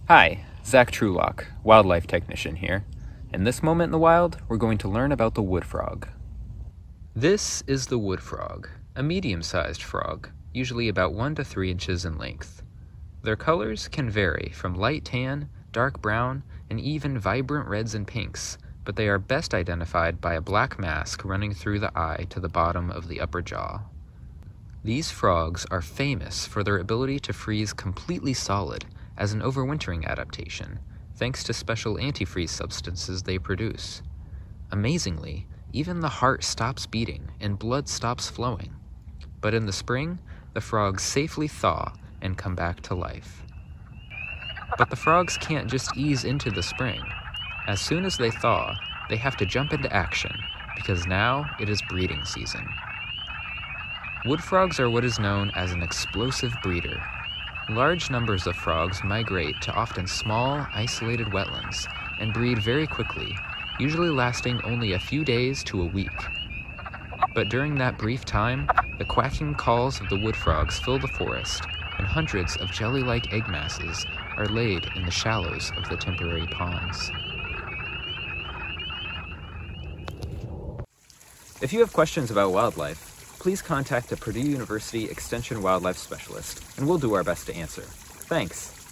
Hi, Zach Trulock, wildlife technician here. In this moment in the wild, we're going to learn about the wood frog. This is the wood frog, a medium-sized frog, usually about 1 to 3 inches in length. Their colors can vary from light tan, dark brown, and even vibrant reds and pinks, but they are best identified by a black mask running through the eye to the bottom of the upper jaw. These frogs are famous for their ability to freeze completely solid as an overwintering adaptation, thanks to special antifreeze substances they produce. Amazingly, even the heart stops beating and blood stops flowing. But in the spring, the frogs safely thaw and come back to life. But the frogs can't just ease into the spring. As soon as they thaw, they have to jump into action, because now it is breeding season. Wood frogs are what is known as an explosive breeder. Large numbers of frogs migrate to often small, isolated wetlands and breed very quickly, usually lasting only a few days to a week. But during that brief time, the quacking calls of the wood frogs fill the forest, and hundreds of jelly-like egg masses are laid in the shallows of the temporary ponds. If you have questions about wildlife, please contact a Purdue University Extension Wildlife Specialist, and we'll do our best to answer. Thanks.